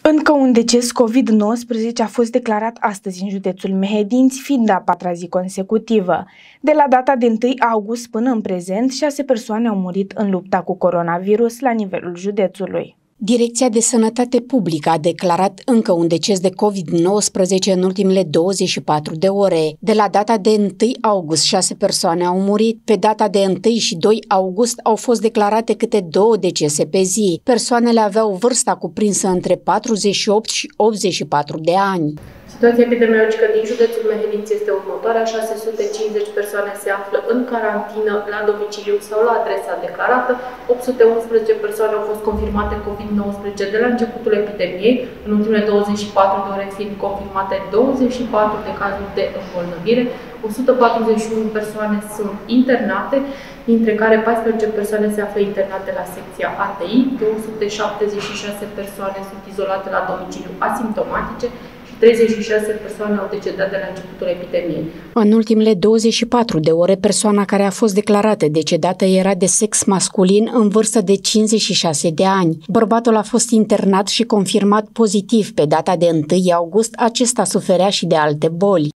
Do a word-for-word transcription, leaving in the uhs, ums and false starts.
Încă un deces COVID nouăsprezece a fost declarat astăzi în județul Mehedinți, fiind a patra zi consecutivă. De la data de întâi august până în prezent, șase persoane au murit în lupta cu coronavirus la nivelul județului. Direcția de Sănătate Publică a declarat încă un deces de COVID nouăsprezece în ultimele douăzeci și patru de ore. De la data de întâi august, șase persoane au murit. Pe data de întâi și doi august au fost declarate câte două decese pe zi. Persoanele aveau vârsta cuprinsă între patruzeci și opt și optzeci și patru de ani. Situația epidemiologică din județul Mehedinți este următoarea. șase sute cincizeci persoane se află în carantină la domiciliu sau la adresa declarată. opt sute unsprezece persoane au fost confirmate COVID nouăsprezece de la începutul epidemiei, în ultimele douăzeci și patru de ore fiind confirmate douăzeci și patru de cazuri de îmbolnăvire. o sută patruzeci și unu persoane sunt internate, dintre care paisprezece persoane se află internate la secția A T I, două sute șaptezeci și șase persoane sunt izolate la domiciliu asimptomatice, treizeci și șase persoane au decedat de la începutul epidemiei. În ultimele douăzeci și patru de ore, persoana care a fost declarată decedată era de sex masculin în vârstă de cincizeci și șase de ani. Bărbatul a fost internat și confirmat pozitiv pe data de întâi august, acesta suferea și de alte boli.